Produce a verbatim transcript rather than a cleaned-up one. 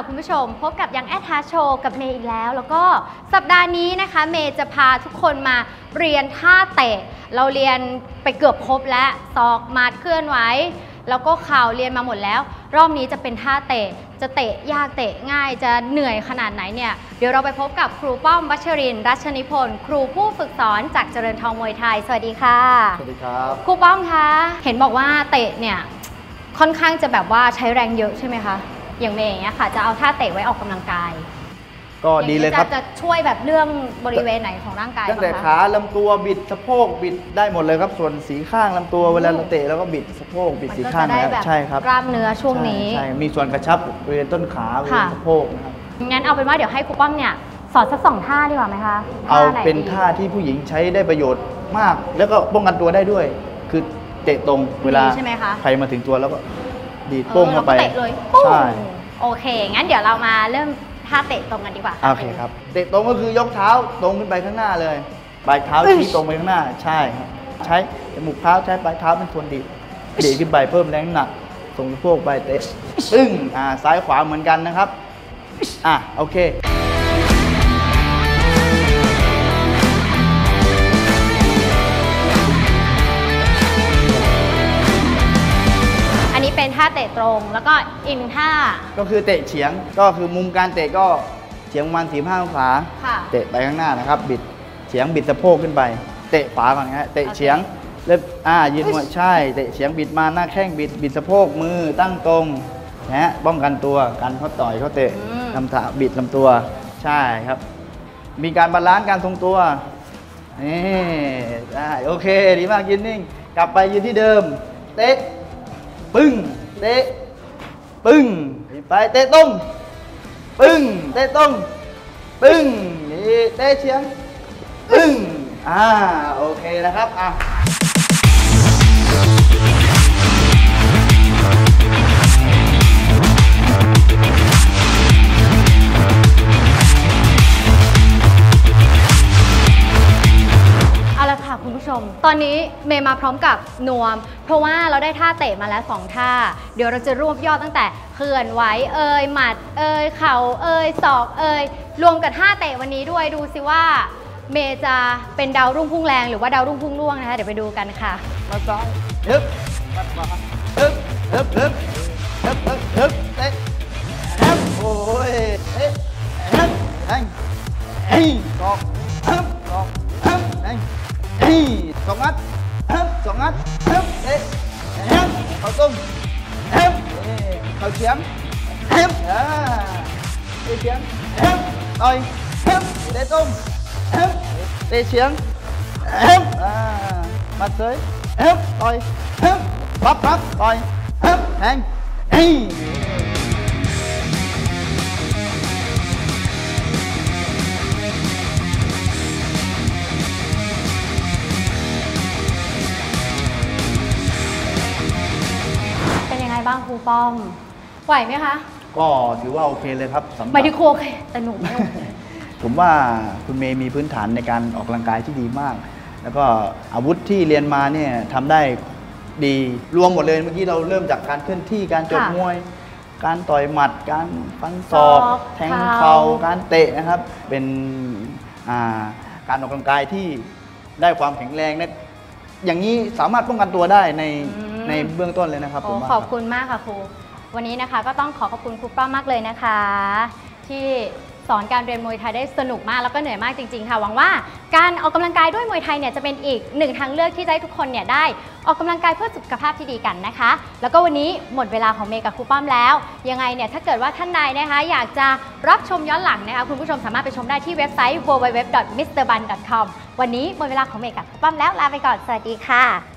ค่ะคุณผู้ชมพบกับยังแอดฮาโชว์กับเมย์อีกแล้วแล้วก็สัปดาห์นี้นะคะเมย์จะพาทุกคนมาเรียนท่าเตะเราเรียนไปเกือบครบแล้วศอกมัดเคลื่อนไหวแล้วก็เข่าเรียนมาหมดแล้วรอบนี้จะเป็นท่าเตะจะเตะยากเตะง่ายจะเหนื่อยขนาดไหนเนี่ยเดี๋ยวเราไปพบกับครูป้อมวัชรินทร์รัชนิพนธ์ครูผู้ฝึกสอนจากเจริญทองมวยไทยสวัสดีค่ะสวัสดีครับครูป้อมคะเห็นบอกว่าเตะเนี่ยค่อนข้างจะแบบว่าใช้แรงเยอะใช่ไหมคะอย่างเมย์อย่างเงี้ยค่ะจะเอาท่าเตะไว้ออกกำลังกายก็ดีเลยครับจะช่วยแบบเรื่องบริเวณไหนของร่างกายตั้งแต่ขาลำตัวบิดสะโพกบิดได้หมดเลยครับส่วนสีข้างลำตัวเวลาเราเตะแล้วก็บิดสะโพกบิดสีข้างนะใช่ครับกล้ามเนื้อช่วงนี้ใช่มีส่วนกระชับบริเวณต้นขาบริเวณสะโพกนะครับงั้นเอาเป็นว่าเดี๋ยวให้ครูป้อมเนี่ยสอนสักสองท่าดีกว่าไหมคะเอาเป็นท่าที่ผู้หญิงใช้ได้ประโยชน์มากแล้วก็ป้องกันตัวได้ด้วยคือเตะตรงเวลาใครมาถึงตัวแล้วก็ดีดโป้งเข้าไปเตะเลยใช่โอเคงั้นเดี๋ยวเรามาเริ่มท่าเตะตรงกันดีกว่าโอเคครับเตะตรงก็คือยกเท้าตรงขึ้นไปข้างหน้าเลยปลายเท้าชี้ตรงไปข้างหน้าใช่ครับใช้จมูกเท้าใช้ปลายเท้าเป็นส่วนดีดดีดขึ้นไปเพิ่มแรงหนักส่งสะโพกไปเตะตึ้งอ่าซ้ายขวาเหมือนกันนะครับอ่ะโอเคเป็นท่าเตะตรงแล้วก็อินท่าก็คือเตะเฉียงก็คือมุมการเตะก็เฉียงประมาณสี่ห้าองศาเตะไปข้างหน้านะครับบิดเฉียงบิดสะโพกขึ้นไปเตะขวาก่อนนะฮะเตะเฉียงเล็บอ่ายืนหัวใช่เตะเฉียงบิดมาหน้าแข้งบิดบิดสะโพกมือตั้งตรงนะฮะป้องกันตัวกันเขาต่อยเขาเตะลำขาบิดลำตัวใช่ครับมีการบาลานซ์การทรงตัวนี่ได้โอเคดีมากยืนนิ่งกลับไปยืนที่เดิมเตะปึ้งเตะปึ้งไปเตะตรงปึ้งเตะตรงปึ้งนี่เตะเฉียงปึ้งอ่าโอเคนะครับอ่ะคุณผู้ชมตอนนี้เมย์มาพร้อมกับนวมเพราะว่าเราได้ท่าเตะมาแล้วสองท่าเดี๋ยวเราจะรวบยอดตั้งแต่เคลื่อนไหวเอ่ยหมัดเอ่ยเข่าเอ่ยศอกเอ่ยรวมกับท่าเตะวันนี้ด้วยดูสิว่าเมย์จะเป็นดาวรุ่งพุ่งแรงหรือว่าดาวรุ่งพุ่งร่วงนะคะเดี๋ยวไปดูกันค่ะมาซ้ายฮึบมาขวาฮึบฮึบฮึบฮึบฮึบฮึบเตะฮึบโอ้ยเตะฮึบแทงเฮ้ยศอกฮึบศอกฮึบแทงสองนัดสองนัดเอ๊ะเข้าตุ้มเข้าเฉียงเอ่าเตะเฉียงต่อยเตะตุ้มเตะเฉียงอ่ามัดเสยต่อยปั๊บปั๊บต่อยแทงบ้างครูป้อมไหวไหมคะก็ถือว่าโอเคเลยครับสำหรับไม่ได้โอเคแต่หนูไม่โอเคผมว่าคุณเมย์มีพื้นฐานในการออกกำลังกายที่ดีมากแล้วก็อาวุธที่เรียนมาเนี่ยทำได้ดีรวมหมดเลยเมื่อกี้เราเริ่มจากการเคลื่อนที่การจบมวยการต่อยหมัดการฟันศอกแทงเข่าการเตะนะครับเป็นการออกกำลังกายที่ได้ความแข็งแรงนะอย่างนี้สามารถป้องกันตัวได้ในในเบื้องต้นเลยนะครับผมขอบคุณมากค่ะครูวันนี้นะคะก็ต้องขอขอบคุณครูป้อมมากเลยนะคะที่สอนการเรียนมวยไทยได้สนุกมากแล้วก็เหนื่อยมากจริงๆค่ะหวังว่าการออกกำลังกายด้วยมวยไทยเนี่ยจะเป็นอีกหนึ่งทางเลือกที่จะให้ทุกคนเนี่ยได้ออกกำลังกายเพื่อสุขภาพที่ดีกันนะคะแล้วก็วันนี้หมดเวลาของเมย์กับครูป้อมแล้วยังไงเนี่ยถ้าเกิดว่าท่านใดนะคะอยากจะรับชมย้อนหลังนะคะคุณผู้ชมสามารถไปชมได้ที่เว็บไซต์ ดับเบิลยู ดับเบิลยู ดับเบิลยู ดอท มิสเตอร์บัน ดอท คอม วันนี้หมดเวลาของเมย์กับครูป้อมแล้วลาไปก่อนสวัสดีค่ะ